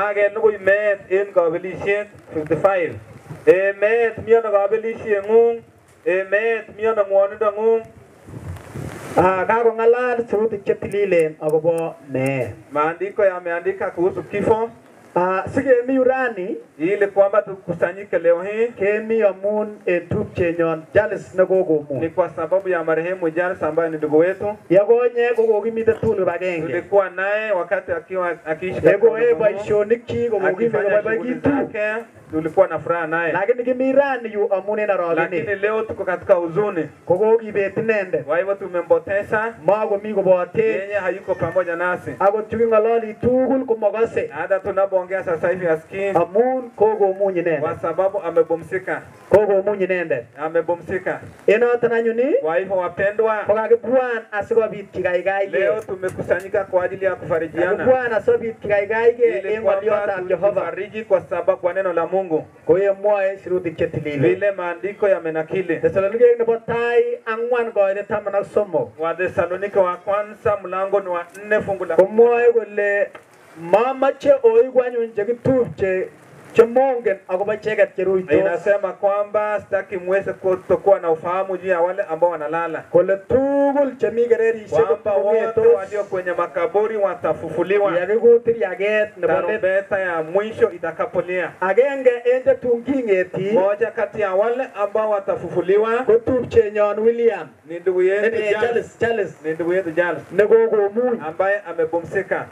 Kage nugu met in kabelishet 55. Met miano kabelishet ngung. Met miano ngwanindo ngung. Kako ngalal sirutik chetililen akobo mee. Maandiko yameandika kuhusu kifo. Sikemi urani ili kwamba tukusanyike leo hii kemi amun tupchenyon Jalis nekokomu. Ni kwa sababu ya marehemu Jalis ambaye ni ndugu wetu. Yagonye kokokimite tunu bagenge. Tulikuwa naye wakati akiishi katika baishonik chi kokokimite tulikuwa na furaha naye. Lakini kimirani yu amune na rogini. Lakini leo tuko katika huzuni. Kokokibet inende. Kwa hivyo tumempoteza. Makomi kobote. Yeye hayuko pamoja nasi. Ako tukingololi tugul komokose. Hata tunapoongea sasa hivi asikii. Amun kokomuny inende. Kwa sababu amepumzika. Kokomuny inende. Amepumzika. Enoton anyuni. Kwa hivyo wapendwa, kokakibwan asikobit kikaigaige. Leo tumekusanyika kwa ajili ya kufarijiana. Kokibwan asikobit kikaigaige en ngolyotab Jehova. Tufariji kwa sababu kwa neno la Mungu. Koye mwoe sirutik chetililen. Vile maandiko yamenakili. Thessalonike nebo tai 4:13. Wa Thessalonike wa kwanza mlango ni wa 4 fungu la. Komwoe kole mamache oigwanyun chekitupche chemongen akobo icheket cheruitos. Inasema kwamba sitaki mweze kutokuwa na ufahamu juu ya wale ambao wanalala. Kole tugul chemi gererishek kwamba wote walio kwenye makaburi watafufuliwa. Yakikutir yaget nebo tarumbeta ya mwisho itakapolia. Agenge ende tungingeti. Moja kati ya wale ambao watafufuliwa kotupchenyon William. Ni ndugu yetu Jalis. Ni ndugu yetu Jalis. Nekokomuny. Ambaye amepumzika.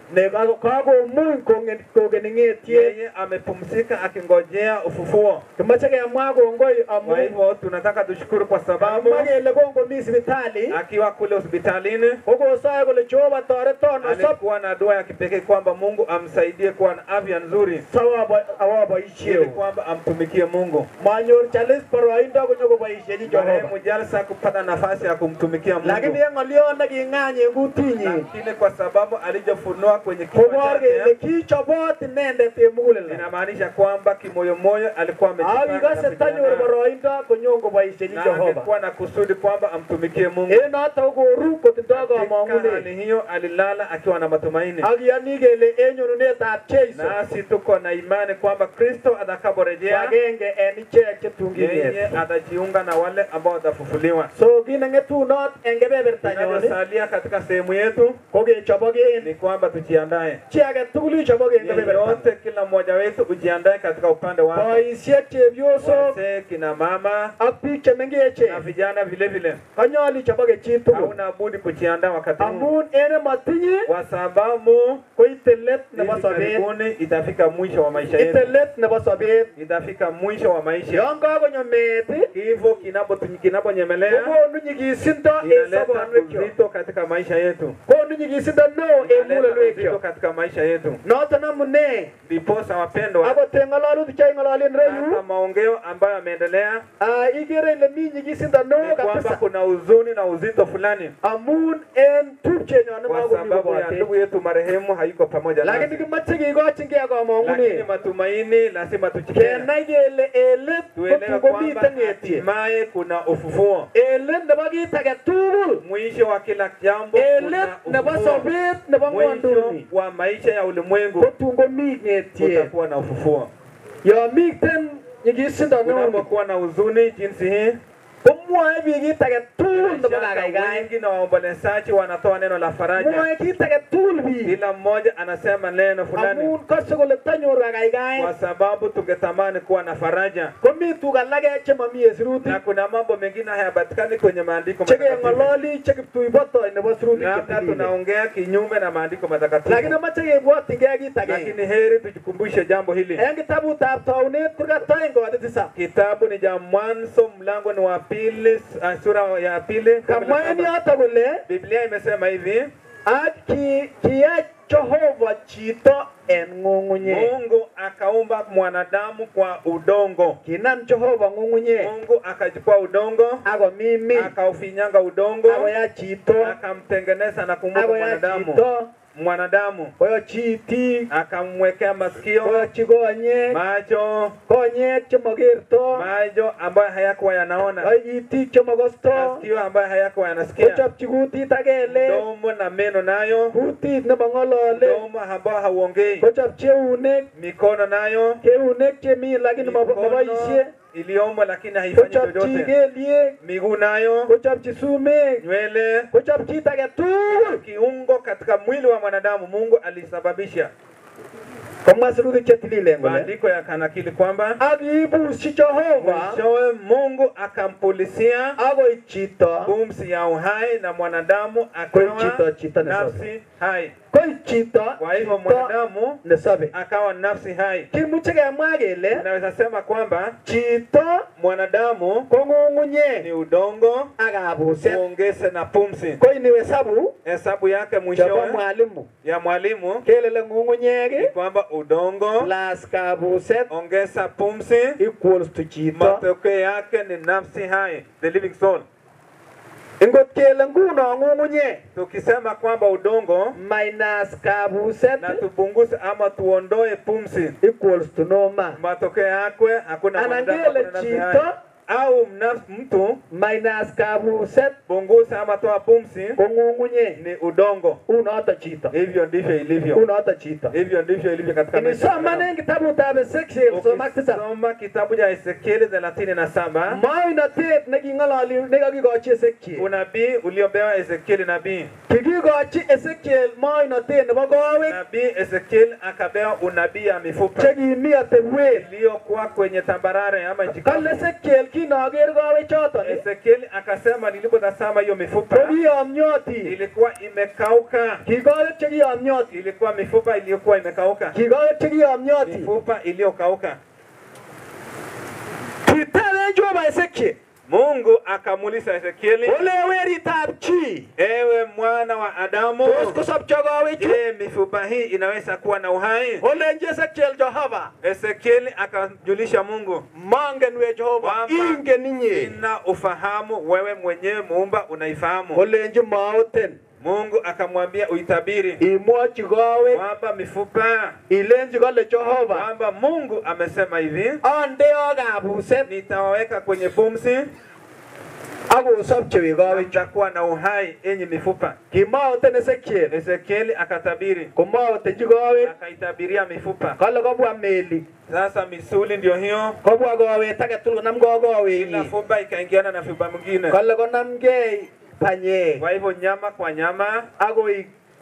Kakomuny kogeningetie. Yeye amepumzika akingojea ufufuo. Tumache kemwa kongoi amu. Kwa hivyo tunataka tushukuru kwa sababu magele kongo mi hospitali. Akiwa kule hospitalini. Kokosaye kole Jehova toreton alikuwa na dua ya kipekee kwamba Mungu amsaidie kuwa na afya nzuri. Sawa awabaishie. Ili kwamba amtumikie Mungu. Manyor Jalis poroindo konyoko baishie Jehova. Marehemu Jalis kupata nafasi ya kumtumikia Mungu. Lakini ngoliona kinganye ngutinyi. Lakini kwa sababu alijofunua kwenye kichwa chake. Kichobot nende temugulele. Inamaanisha kwamba kimoyomoyo alikuwa amejipanga. Awigase tanyor poroindo konyongo baishie Jehova. Alikuwa na kusudi kwamba amtumikie Mungu. Hata koru kotindogo amangune. Hali hiyo alilala akiwa na matumaini. Agiyani gele enyonunetab Jesu. Nasi tuko na imani kwamba Kristo atakaporejea. Agenge enichek chetungine. Yeye atajiunga na wale ambao watafufuliwa. So kinangetunot engebebertanyon. Tunasalia katika sehemu yetu. Kogechobogen. Ni kwamba tujiandae. Chiage tugulu chobogen engebebertan. Yote kila mmoja wetu ujiandae katika upande wako. Boisiek chepyoso. Wazee, kina mama. Ak biik chemengeche. Na vijana vile vile. Kanyoli choboge chitugul. Hauna budi kujiandaa wakati huu. Amun ene matinyi. Kwa sababu koitelet nebo sobet. Itafika mwisho wa maisha yetu. Itelet nebo sobet. Itafika mwisho wa maisha. Yongo konyo meet. Hivyo kinaponyemelea. Konu nyigisindo sobonwekyo. Uzito katika maisha yetu. Konu nyigisindo no mulelwekyo. Katika maisha yetu. Noton amune. Ndiposa wapendwa. Ako tengalalutik chengalolen reyu. Hata maongeo ambayo yameendelea. Igere ile mi nyigisindo no kabisa. Kwamba kuna huzuni na uzito fulani. Amun en tupchenyon kwa sababu ya ndugu yetu marehemu hayuko pamoja nasi. Lakini kimache kigochin kea komonguni. Lakini matumaini lazima tuchukue. Kenai kele elet kotukomiten hatimaye kuna ufufuo. Elet nebo kit age tugul. Mwisho wa kila jambo elet nebo sobet nebo ngwonduni. Mwisho wa maisha ya ulimwengu kotungomi ngetie. Kutakuwa na ufufuo. Yo miten nyigisindo no. Kunapokuwa na huzuni jinsi hii. Kumwae biik age tugul nebo kagaigai. Wengi na waombolezaji wanatoa neno la faraja. Mwae kit age tugul biik. Kila mmoja anasema neno fulani. Amun kose kole tanyor kagaigai. Kwa sababu tungetamani kuwa na faraja. Komi tugalage chemami sirutik. Na kuna mambo mengine hayapatikani kwenye maandiko matakatifu. Chege ngololi chekiptuiboto nebo sirutik. Na tunaongea kinyume na maandiko matakatifu. Lakini mache kebwatingei kit age. Lakini heri tujikumbushe jambo hili. En kitabutab Taunet kurkatoen kode tisap. Kitabu ni cha Mwanzo mlango ni wa pili, sura ya pili. Kamani hata kule Biblia imesema hivi. Kia Jehova chito en ngungunye. Mungu akaumba mwanadamu kwa udongo. Kinam Jehova ngungunye. Mungu akachukua udongo. Ako mimi. Akaufinyanga udongo. Ako ya chito. Akamtengeneza na kumuumba mwanadamu. mwanadamu, koyochi itik, akamwekea masikio, koyochi konyek, macho, konyek chemokerto, macho ambayo hayakuwa yanaona, itik chemokosto, masikio ambayo hayakuwa yanasikia, kochopchi kutit ak kelek, mdomo na meno nayo, kutit nemong'olole, mdomo ambao hauongei, kochopchi eunek, mikono nayo, eunek chemi lakini maboisie, iliyomo lakini haifanyi kochopchi chochote, kelyek, miguu nayo, kochopchi sumek, nywele, kochopchi kit age tugul. kiungo katika mwili wa mwanadamu Mungu alisababisha. Komwa sirutik chetililen kole Maandiko yakanakili kwamba akibushi Jehova mwishowe Mungu akampulisia akoi chito, pumzi ya uhai na mwanadamu koi akawa chito nafsi hai. koi chito, Kwa hivyo mwanadamu nesobe. akawa nafsi hai. Kimuche kemwa kele Naweza sema kwamba chito mwanadamu ko ng'ung'unyek ni udongo ak kabuset. uongeze na pumzi. Ko iniwe hesabu Hesabu yake chebo mwishowe mwalimu ya mwalimu kelele ng'ung'unyek ni kwamba udongo plus kabuset ongeza pumzi, equals to chito. matokeo yake ni nafsi hai, the living soul. Ingot kele nguno ng'ung'unyek Tukisema kwamba udongo minus kabuset na tupunguze ama tuondoe pumzi, equals to no man. matokeo yake hakuna mwanadamu, Anangele hakuna nafsi hai. chito Au mtu minus kabuset punguza ama toa pumzi ko ng'ung'unyek. ni udongo. Unoto chito. Hivyo ndivyo ilivyo. Unoto chito. Hivyo ndivyo ilivyo katika maisha. Inisomane kitabutab Ezekiel somak tisab. Soma kitabu cha Ezekieli 37. Moinotet neking'ololi nekakikochi Ezekiel. Unabii uliopewa Ezekieli nabii. Kikikochi Ezekiel moinotet nebo kowek Nabii Ezekieli akapewa unabii ya mifupa chekimi atebwet. iliyokuwa kwenye tambarare ama nchi Kale kavu. Ezekiel kinoker kowek choton Ezekieli akasema nilipotazama hiyo mifupa kokiyomyoti. ilikuwa imekauka. Kikowek chekiyomyoti. Ilikuwa mifupa iliyokuwa imekauka. Kikowek chekiyomyoti. Mifupa iliyokauka. Kiteben Jehova Ezekiel. Mungu akamuuliza Ezekieli, Ole weritab chi. ewe mwana wa Adamu, Tos kosopcho kowechu. je, mifupa hii inaweza kuwa na uhai? Olenji Ezekiel Jehova. Ezekieli akamjulisha Mungu, Mangen we Jehova. kwamba Ingen inye. ina ufahamu, wewe mwenyewe muumba unaifahamu. Olenji maoten. Mungu akamwambia uitabiri Imwochi kowek. kwamba mifupa, Ilenji kole Jehova. kwamba Mungu amesema hivi, Ondeo kabuset. nitawaweka kwenye pumzi Akosopche we na kowechu. mtakuwa na uhai enyi mifupa. Kimaoten Ezekiel. Ezekieli akatabiri, Komaotenji kowek. akaitabiria mifupa. Kale kobwa melik. Sasa misuli ndio hiyo, Kobwa kowet age tugul konam kowek. kila fupa ikaingiana na fupa mwingine. Kale konamgei panyek. Kwa hivyo nyama kwa nyama, Akoi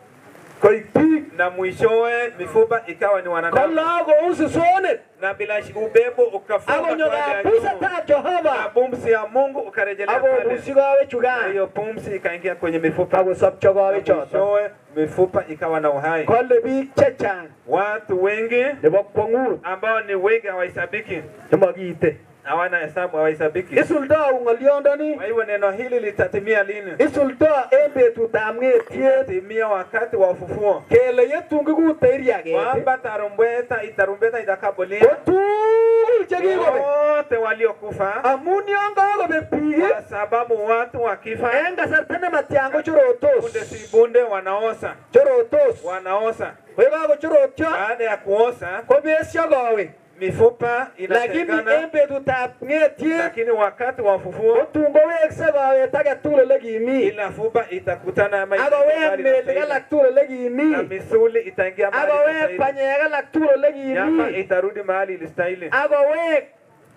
koik biik. na mwishowe mifupa ikawa ni wanadamu, Kale akousi sonet. na bila ubebo ukafunga Akonyo pande ya kabusetab juu, na Jehova. pumzi ya Mungu ukarejelea Akobusi pale, kowechu na kan. hiyo pumzi ikaingia kwenye mifupa, Akosopcho na kowek choton. mwishowe mifupa ikawa na uhai. Kale biik chechang Watu wengi nebo kwong'ut ambao ni wengi hawahesabiki, chemokiite. hawana hesabu, hawahesabiki. Isuldou ng'olyondoni. Kwa hivyo neno hili litatimia lini? Isuldou en betutab ng'etyet. Itatimia wakati wa ufufuo, Kele yetun kikute iriaket. kwamba tarumbeta itakapolia, Kotugul chekikobek. wote waliokufa, Amun yon kakobek biik kwa sababu watu wakifa en kasarta nematyan kochorotos. punde si punde wanaosa, Chorotos. wanaosa. Ko yekakochorotyo Baada ya kuosa kobesyo kowek. mifupa Lakini en inatengana, betutab ng'etyet lakini wakati wa ufufuo kotun kowekse kowet age tugul ole kimi. ila fupa itakutana ama Akowek melik alak tugul ole na kimi. misuli itaingia mahali Akowek ilistahili, panyek alak tugul ole nyama kimi. itarudi mahali ilistahili. Akowek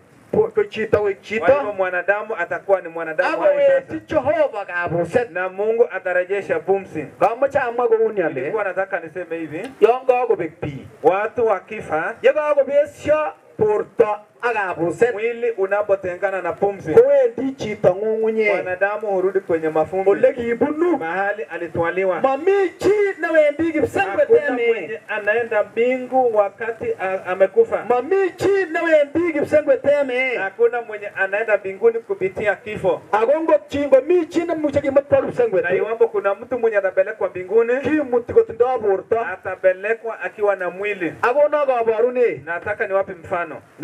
ko chito koik Kwa hivyo chito. mwanadamu atakuwa ni mwanadamu hai Akowekyi sasa, Jehova kabuset. na Mungu atarejesha pumzi. Kamoche amwa kouni ale Nilikuwa nataka niseme hivi, yon kakobek biik, watu wakifa, ye kakobesyo borto ak kabuset, mwili unapotengana na pumzi, kowendi chito ng'ung'unyek mwanadamu hurudi kwenye mafumbi, ole kibunu. mahali alitwaliwa. Mami chi newendi kipsengwet Hakuna eme. mwenye anaenda mbingu wakati amekufa. Mami chi newendi kipsengwet eme. Hakuna mwenye anaenda mbinguni kupitia kifo. Ako ngot chi ngomi chi nemuche kimut kwa kipsengwet, Na iwapo kuna mtu mwenye atapelekwa mbinguni, kimuti kotindoi borto. atapelekwa akiwa na mwili. Ako no kaborunet Nataka niwape mfano. nebo biik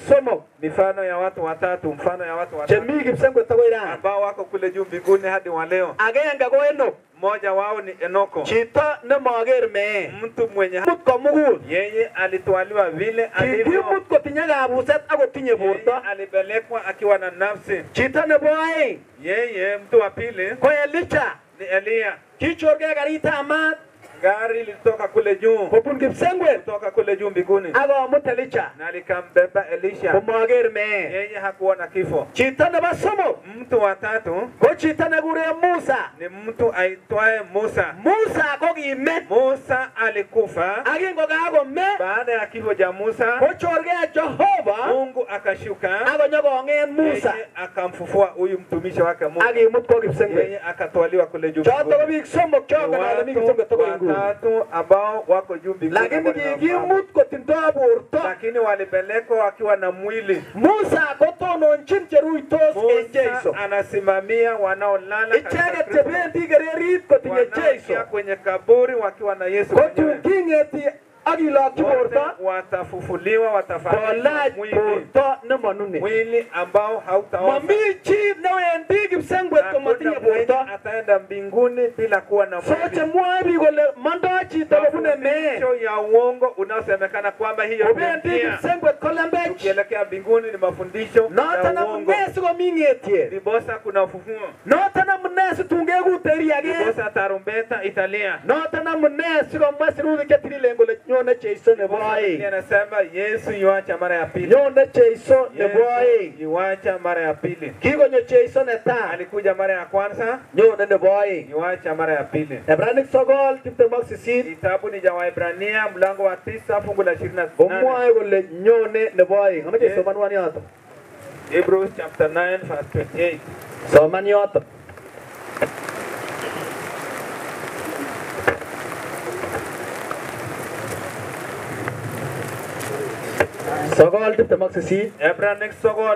somok mifano ya watu watatu, mfano ya watu watatu chemi kipsengwet agoi rani ambao wako kule juu mbinguni hadi wa leo. agenge ko Enok Mmoja wao ni Enoko, chito nemager mee mtu mwenye mut komugul yeye alitwaliwa vile alivyo, kikimut kotinye kabuset akotinye borto yeye alipelekwa akiwa na nafsi. chito nebo aeng Yeye mtu wa pili ko Elisha ni Elia. kichorge karitab maat Gari lilitoka kule juu, kobun kipsengwet kutoka kule juu mbinguni, akomut Elisha na likambeba Elisha. komager mee Yeye hakuona kifo. chito nebo somok Mtu wa tatu ko chito nekure Musa ni mtu aitwaye Musa. Musa ko kime Musa alikufa. akingokakome Baada ya kifo cha Musa, kochorge Jehova Mungu akashuka, akonyokong'et Musa yeye akamfufua huyu mtumishi wake Mungu, akimut ko kipsengwet yeye akatwaliwa kule juu choto ko mbinguni. biik somok chongen ale mi kipsengwet agoi nguni Watatu ambao wako juu mbinguni, lakini ambao ninafahamu. kikimut kotindoi borto Lakini walipelekwa wakiwa na mwili. Musa kotononchin cheruitos en Jeiso Musa anasimamia wanaolala katika icheket Kristo, chebendi kererit kotinye wanaoingia Jeiso kwenye kaburi wakiwa na Yesu mwenyewe. kotun king'eti akilokyi Wote borto watafufuliwa, watafanywa kolach borto nemonune mwili ambao hautaoza. mami chi newendi kipsengwet komatinye Hakuna mwenye borto ataenda mbinguni bila kuwa na so mwili. chemwoe biik kole mondoi chito kobune mee Mafundisho ya uongo unaosemekana kwamba hiyo kobendi ndio njia. kipsengwet kolembech Ukielekea mbinguni ni mafundisho noton ya uongo. amune sikomi ng'etiet Ndiposa kuna ufufuo. noton amune situn kekuteri Ndiposa tarumbeta italia. noton amune sikomwa sirutik chetililen kole nyone Jeiso nebo aeng Anasema Yesu yuacha mara ya pili. nyone Jeiso nebo aeng Yuacha mara ya pili. kikonyo Jeiso netai Alikuja mara ya kwanza, nyone nebo aeng yuacha mara ya pili. Ebranik 9:28 Kitabu ni cha Waebrania mlango wa 9 fungu la 28. komwoe kole nyone nebo aeng amache somanwan yoto Hebrews chapter 9 verse 28. soman yoto Sokol 28 Ebranik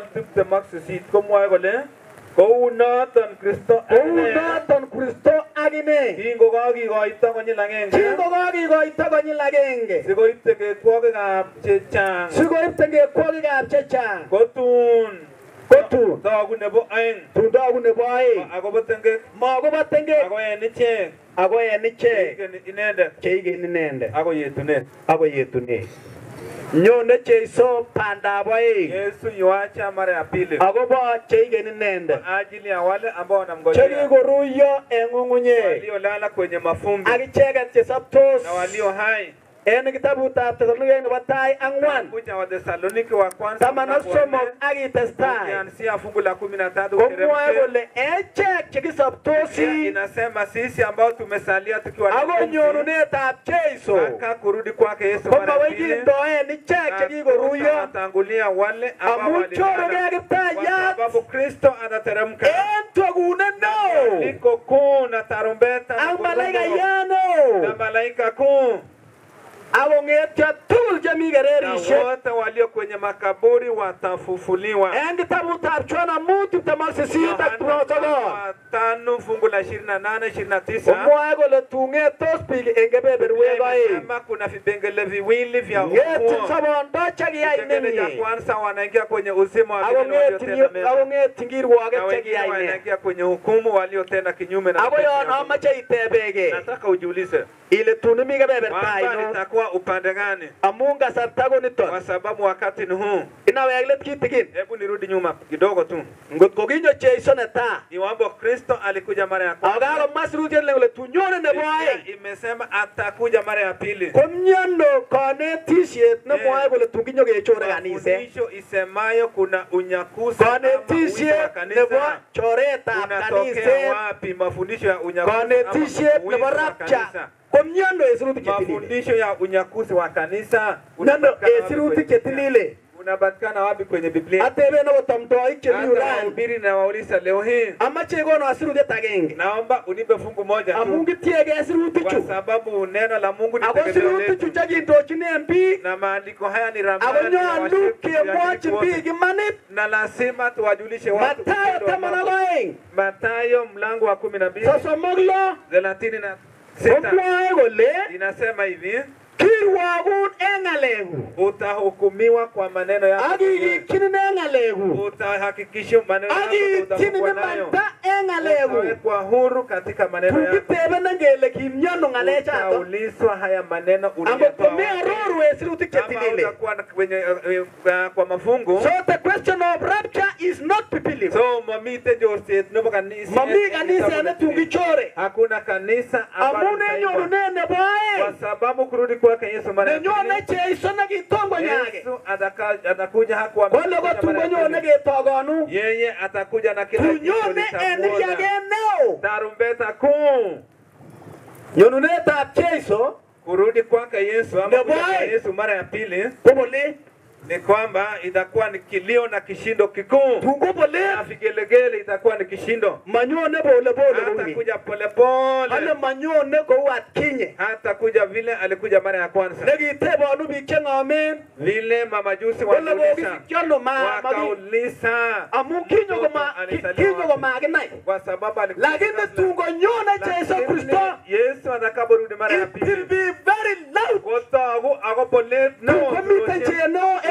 9:28 komwoe kole kou noton Kristo akine kounoton Kristo akine kingokakikoito konyil agenge kingokakikoito konyil agenge sikoite kekwogikab chechang sikoibte kekwogikab chechang kotun togu nebo aeng tun togu nebo aeng akobo tengek makobo tengek ako en ichek ako en ichek cheikeni inendet cheiken inendet ako yetunet. ako yetunet nyone Jeiso bandab aeng Yesu yuacha mara ya pili akobo cheiken inendet kwa ajili ya wale ambao wanamngojea, chekikoruyo en ng'ung'unyek waliolala kwenye mafumbi ak icheket chesoptos na walio hai. en kitabutab Thessalonike nebo tai 4 Kuja wa Thesalonike wa kwanza taman ak somok ak itestai ukianzia fungu la 13 komwoe uteremke. kole echek chekisoptosi Inasema sisi ambao tumesalia tukiwa na ako pumzi nyonunetab Jeiso mpaka kurudi kwake Yesu mara ya komawei pili, kindoen ichek chekikoruyo watangulia wale ambao amu walilala, chorogei kwa kiptayat sababu Kristo anateremka en togunet neo liko kuu na tarumbeta na ak ngurumo malaikayat na neo malaika kuu, akong'etyo tugul chemi na kererisiek wote walio kwenye makaburi watafufuliwa. en kitabutab Yohana 5:28 ak 29 5 fungu la 28 29 komwoe kole tung'etos biik en kebeberwek aeng inasema kuna vipengele viwili vya ng'etyin ufufuo. sobondo chekiyai Kipengele cha nemie kwanza wanaingia kwenye uzima wa milele waliotenda mema, akong'etyin kirwoket na wengine chekiyai ne wanaingia kwenye hukumu waliotenda kinyume na ako mapenzi yon ya Mungu. amache itebege Nataka ujiulize ile tun imi kebeberta kwamba ainon nitakuwa upande gani, amun kasarta ko niton kwa sababu wakati ni huu. inawek let kitigin Hebu nirudi nyuma kidogo tu. ngot ko kinyo Jeiso netai Iwapo Kristo alikuja mara ya ako kwanza, kakomwa sirutiet kole tunyone nebo Biblia aeng imesema atakuja mara ya pili. komiono kanetisiet nemwoe kole tun kinyo kechore kaniset Mafundisho isemayo kuna unyakuzi ama wizi wa kanetisiet nebo kanisa choretab unatokea kaniset wapi? Mafundisho ya unyakuzi ama kanetisiet wizi nebo wa rapcha kanisa. komiono en sirutik chetililen Mafundisho ya unyakuzi wa kanisa nano unapatikana en wapi sirutik kwenye Biblia? chetililen Unapatikana wapi kwenye Biblia? ateben akot tomtoik chemi Hata Ulaya wahubiri na wauliza leo hii, amache kono sirutiet agenge naomba unipe fungu moja amun tu, kitiegei kwa sirutichu sababu neno la Mungu ni ako tegemeo sirutichu letu, chekindochinen biik na maandiko haya ni ako ramani ya nyolu washiriki kemwochi wote. biik imanit Na lazima tuwajulishe watu Mathayo upendo wa 12 Mungu. Mathayo mlango wa 12 sosomok lo 36 komwoe kole inasema hivi, kirwagun engalegu utahukumiwa kwa maneno yako. agi kinene engalegu Utahakikisha maneno yako agi utakuwa tinene nayo. manta engalegu Kwa huru katika maneno yako. tugitebe nangele kimnyono ngalecha to Utaulizwa haya maneno ambo uliyatoa. kome aroru esirutik chetilile. Kwa mafungu. So the question of rapture is not biblical. So mamite jorset no kanisa. Mami kanisa ne tungichore. Hakuna kanisa amune nyoru nene boye. Kwa sababu kurudi kwake Yesu mara ya pili. Nyone Yesu na kitongo nyake. Yesu atakuja hakuwa wale go tungo nyone getogonu. Yeye atakuja na kila kitu. Nyone ende yage neo. Tarumbeta kuu. Nyone ta Yesu kurudi kwake Yesu ama kwa Yesu mara ya pili. Pobole ni kwamba itakuwa ni kilio na kishindo kikuu. Na vigelegele itakuwa ni kishindo. Manyone pole pole. Hata kuja pole pole. Ale manyone ko watkinye. Hata kuja vile alikuja mara ya kwanza. Negitebo anu bichenga amen. Vile mamajusi waliuliza. Wakauliza. Amu kinyo goma ginai. Kwa sababu alikuja. Lakini tungo nyone Yesu Kristo. Yesu atakaporudi mara ya pili. It will be very loud. Kwa sababu akopole no. Komite no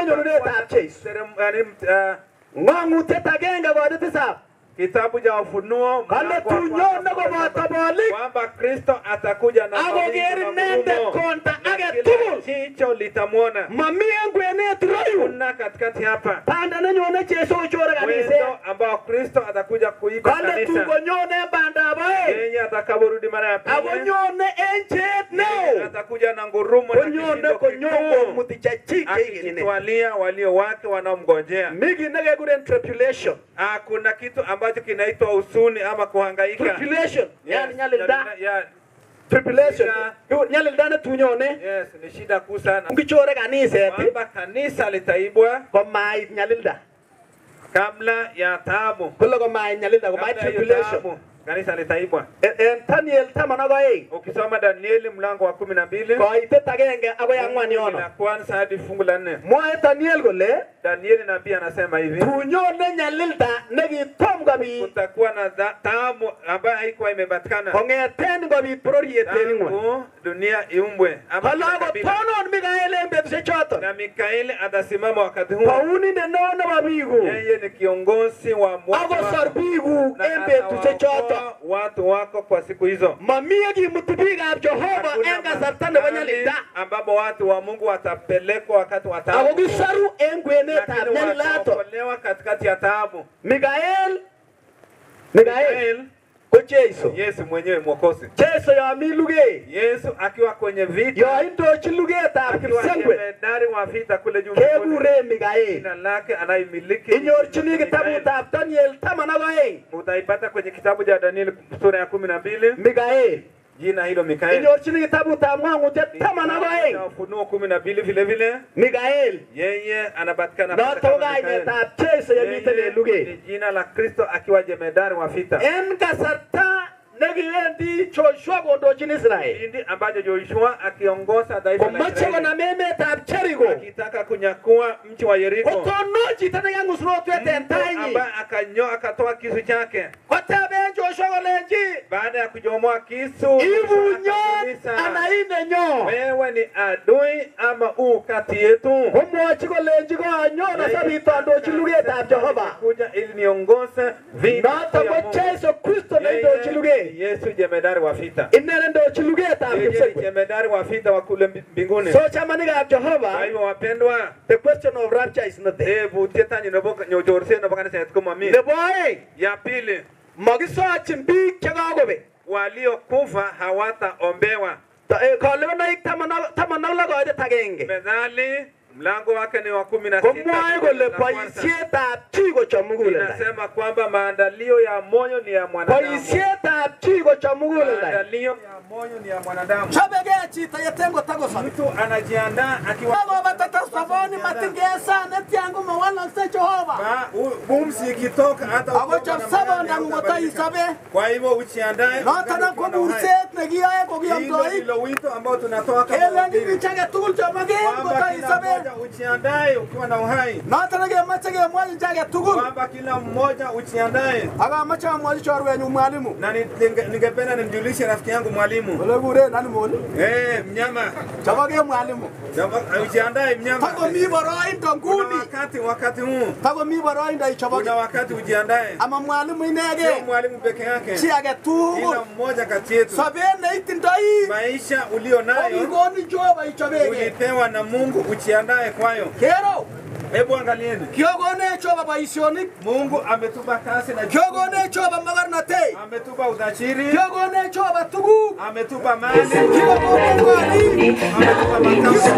Ngangu teta genga kwa detisa. Kitabu cha Ufunuo kale tunyone ko batabali kwamba Kristo atakuja na agogeri nende konta age tubul chicho litamwona mami yangu ene troyu kuna katikati hapa panda na nyone Yesu chora kanisa ambao Kristo atakuja kuiba kanisa kale tungo nyone banda bae yeye atakaporudi mara ya pili agonyone enchet no atakuja na ngurumo na kishindo ko nyongo mutichachike ingine walia walio wake wanaomngojea migi nege kuren tribulation kuna kitu ambacho kinaitwa usuni ama kuhangaika. Tribulation. Yani nyalilda. Tribulation. Nyalilda na tunyone. Yes, ni shida kuu sana. Ukichore kanisa kwamba kanisa litaibwa kwa mai nyalilda. Kabla ya taabu. Kwa mai nyalilda kwa mai tribulation. Kanisa litaibwa. Daniel tamanagoe. Ukisoma Danieli mlango wa 12. Kwa iteta genge abo ya ngwani ono. Na kwanza hadi fungu la 4. Mwa Daniel gole. Danieli nabii anasema hivi. Tunyone nyalilda negi tomgabi. Kutakuwa na taabu ambayo haikuwa imepatikana. Kongeten gobi prorieteni ngwa. Dunia iumbwe. Halago tono Mikael embe sechoto. Na Mikaeli atasimama wakati huu. Pauni ne nono babigu. Yeye ni kiongozi wa mwako. Ago sarbigu embe sechoto. Watu wako kwa siku hizo. Mamia ki mutubiga Jehova enga sartane wanyalida. Ambapo watu wa Mungu watapelekwa wakati wa taabu. Agogisaru engwene tabnelato. Wataokolewa katikati ya taabu. Mikael kwa Yesu mwenyewe mwokozi. Yesu ya miluge. Yesu akiwa kwenye vita. Ya indo chiluge takipsangwe. Jemedari wa vita kule juu. Kebure Mikael. Jina lake anayemiliki. Inyor chini kitabu ta Daniel tamanagoe. Utaipata kwenye kitabu cha Daniel sura ya 12. Mikael. Jina hilo Mikael. Inyor chini kitabu ta mwangu tamanagoe. Ufunuo 12 vile vile. Mikael. Yeye anapatikana kama Mikael. Ta Yesu ya mitele luge. Jina la Kristo akiwa jemedari wa vita. Enkasarta negiendi Joshua gondo chini Israel. Ndi ambacho Joshua akiongoza taifa la Israeli. Macho na meme ta Jericho. Akitaka kunyakua mji wa Yeriko. Otonoji tana yangu srotu etentanyi. Ambaye akatoa kisu chake. Kotabe Joshua golenji. Baada ya kujomoa kisu. Ibu nyo anaine nyo. Wewe ni adui ama kati yetu. Omwachi golenji go nyo na sabito ando chiluge ta Jehova. Kuja ili niongoze vita ya Mungu. Na Yesu Kristo na ndo chiluge. Yesu jemedari wa vita. Inene ndo chiluge ta Yesu jemedari wa vita wa kule mbinguni. So chamani ga Jehova. Kwa hivyo wapendwa, the question of rapture is not there. Butieta ni noboka nyojorse nobaka na kama mimi. The boy. Ya pili. Magiso achimbi chagagobe. Waliokufa hawataombewa. Kalema na tamana la goide tagenge. Methali mlango wake ni wa 16. Kumwae gole paisieta chigo cha Mungu le. Inasema kwamba maandalio ya moyo ni ya mwanadamu. Paisieta chigo cha Mungu le. Maandalio ya moyo ni ya mwanadamu. Chabege chita yatengo tago sana. Mtu anajiandaa akiwa Bago batata saboni matingesa neti yangu mwana walakse Jehova. Pumzi ikitoka hata Agocha saba ndangu isabe. Kwa hivyo ujiandae. Nataka kwa burset negiae kwa kiamdoi. Hilo wito ambao tunatoa kama Ele ni bichage tukul chamage ngota isabe. Ujiandae ukiwa na uhai. Nataka ge machage mwaji chage tukul. Kwamba kila mmoja ujiandae. Aga macha mwaji chorwe nyu mwalimu. Na ningependa nimjulishe rafiki yangu mwalimu. Ole gure nani mwali? Mnyama. Chamage mwalimu. Ujiandae mnyama. Tako mi baroi ndonguni. Wakati huu. Tako mi baroi ndai chamage. Kuna wakati ujiandae. Ama mwalimu inege. Sio mwalimu peke yake. Si age tukul. Kila mmoja kati yetu. Sabene itindai. Maisha ulio nayo. Ogoni Jehova ichabege. Ulipewa na Mungu, ujiandae kwayo. Kero. Hebu angalieni. Kiogone Jehova baisionik. Mungu ametupa kazi na Kiogone Jehova magarnate. ametupa udhachiri. Kiogone Jehova tugu. Ametupa mali. Kiogone ngari. Ametupa makao.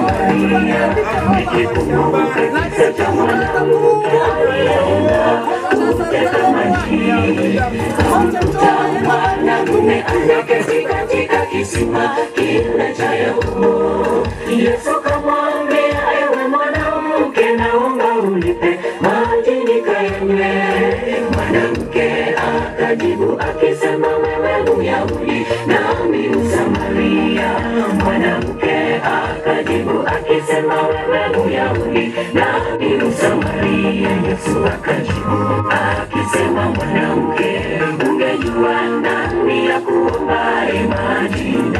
Katika kisima kile cha Yakobo, Yesu kamwambia, ewe mwanamke, naomba unipe maji nikanywe. Mwanamke akajibu akisema, wewe Myahudi nami Msamaria. Mwanamke akajibu akisema, wewe Myahudi nami Msamaria. Yesu akajibu akisema, mwanamke, ungejua nani ya kuomba maji.